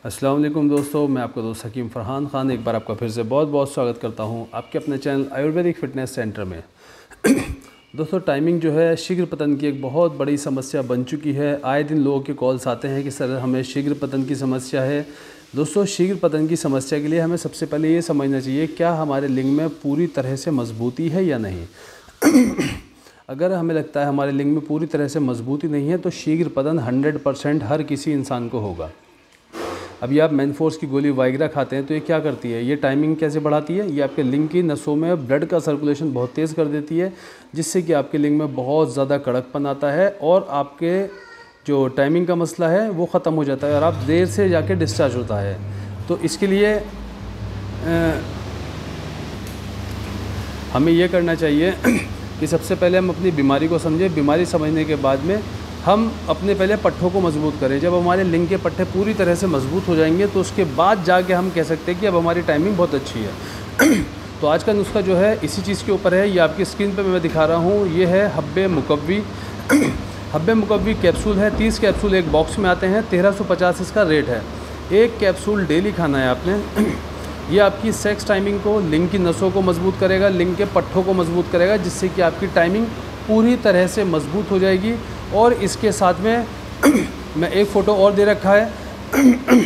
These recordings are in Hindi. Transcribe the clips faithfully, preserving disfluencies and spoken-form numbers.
अस्सलाम वालेकुम दोस्तों, मैं आपका दोस्त हकीम फ़रहान ख़ान एक बार आपका फिर से बहुत बहुत स्वागत करता हूं आपके अपने चैनल आयुर्वेदिक फ़िटनेस सेंटर में। दोस्तों, टाइमिंग जो है शीघ्र पतन की एक बहुत बड़ी समस्या बन चुकी है। आए दिन लोगों के कॉल्स आते हैं कि सर हमें शीघ्र पतन की समस्या है। दोस्तों, शीघ्र पतन की समस्या के लिए हमें सबसे पहले ये समझना चाहिए क्या हमारे लिंग में पूरी तरह से मजबूती है या नहीं। अगर हमें लगता है हमारे लिंग में पूरी तरह से मजबूती नहीं है तो शीघ्र पतन हंड्रेड परसेंट हर किसी इंसान को होगा। अभी आप मैनफोर्स की गोली वाइग्रा खाते हैं तो ये क्या करती है, ये टाइमिंग कैसे बढ़ाती है, ये आपके लिंग की नसों में ब्लड का सर्कुलेशन बहुत तेज़ कर देती है, जिससे कि आपके लिंग में बहुत ज़्यादा कड़कपन आता है और आपके जो टाइमिंग का मसला है वो ख़त्म हो जाता है और आप देर से जाके डिस्चार्ज होता है। तो इसके लिए आ, हमें ये करना चाहिए कि सबसे पहले हम अपनी बीमारी को समझें। बीमारी समझने के बाद में हम अपने पहले पट्ठों को मजबूत करें। जब हमारे लिंग के पट्टे पूरी तरह से मजबूत हो जाएंगे तो उसके बाद जाके हम कह सकते हैं कि अब हमारी टाइमिंग बहुत अच्छी है। तो आज का नुस्खा जो है इसी चीज़ के ऊपर है। ये आपकी स्क्रीन पे मैं दिखा रहा हूँ। ये है हब्बे मुकव्वी। हब्बे मुकव्वी कैप्सूल है। तीस कैप्सूल एक बॉक्स में आते हैं। तेरह सौ पचास इसका रेट है। एक कैप्सूल डेली खाना है आपने। ये आपकी सेक्स टाइमिंग को, लिंग की नसों को मजबूत करेगा, लिंग के पट्ठों को मजबूत करेगा, जिससे कि आपकी टाइमिंग पूरी तरह से मजबूत हो जाएगी। और इसके साथ में मैं एक फ़ोटो और दे रखा है,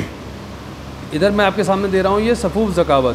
इधर मैं आपके सामने दे रहा हूँ, ये सफ़ूफ़ ज़कावत।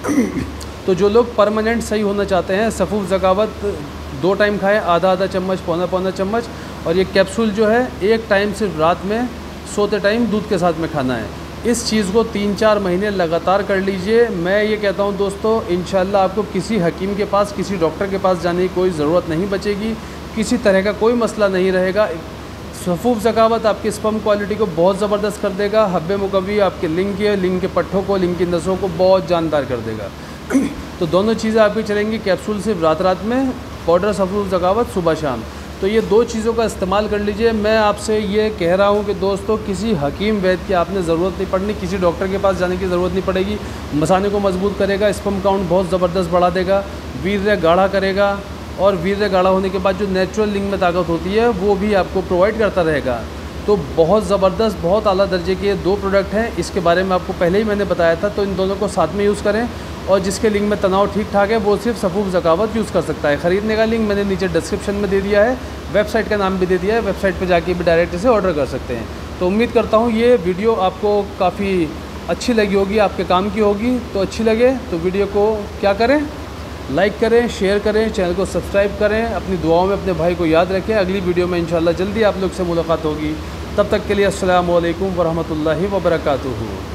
तो जो लोग परमानेंट सही होना चाहते हैं, सफ़ूफ़ ज़कावत दो टाइम खाएं, आधा आधा चम्मच, पौना पौना चम्मच। और ये कैप्सूल जो है एक टाइम सिर्फ रात में सोते टाइम दूध के साथ में खाना है। इस चीज़ को तीन चार महीने लगातार कर लीजिए। मैं ये कहता हूँ दोस्तों, इंशाल्लाह आपको किसी हकीम के पास, किसी डॉक्टर के पास जाने की कोई ज़रूरत नहीं बचेगी, किसी तरह का कोई मसला नहीं रहेगा। सफ़ूफ़ ज़कावत आपकी स्पर्म क्वालिटी को बहुत ज़बरदस्त कर देगा। हब्बे मुकव्वी आपके लिंग के लिंग के पट्ठों को, लिंग की नसों को बहुत जानदार कर देगा। तो दोनों चीज़ें आपकी चलेंगी। कैप्सूल सिर्फ रात रात में, पाउडर सफ़ूफ़ ज़कावत सुबह शाम। तो ये दो चीज़ों का इस्तेमाल कर लीजिए। मैं आपसे ये कह रहा हूँ कि दोस्तों, किसी हकीम वैद्य की आपने ज़रूरत नहीं पड़नी, किसी डॉक्टर के पास जाने की ज़रूरत नहीं पड़ेगी। मसाने को मजबूत करेगा, स्पर्म काउंट बहुत ज़बरदस्त बढ़ा देगा, वीर्य गाढ़ा करेगा और वीर्य गाढ़ा होने के बाद जो नेचुरल लिंग में ताकत होती है वो भी आपको प्रोवाइड करता रहेगा। तो बहुत ज़बरदस्त, बहुत आला दर्जे के दो प्रोडक्ट हैं। इसके बारे में आपको पहले ही मैंने बताया था। तो इन दोनों को साथ में यूज़ करें और जिसके लिंग में तनाव ठीक ठाक है वो सिर्फ सफ़ूफ़ ज़कावत यूज़ कर सकता है। ख़रीदने का लिंक मैंने नीचे डिस्क्रिप्शन में दे दिया है, वेबसाइट का नाम भी दे दिया है। वेबसाइट पर जाके भी डायरेक्ट इसे ऑर्डर कर सकते हैं। तो उम्मीद करता हूँ ये वीडियो आपको काफ़ी अच्छी लगी होगी, आपके काम की होगी। तो अच्छी लगे तो वीडियो को क्या करें, लाइक करें, शेयर करें, चैनल को सब्सक्राइब करें, अपनी दुआओं में अपने भाई को याद रखें। अगली वीडियो में इंशाल्लाह जल्दी आप लोग से मुलाकात होगी। तब तक के लिए अस्सलामु अलैकुम वरहमतुल्लाहि वबरकातुहू।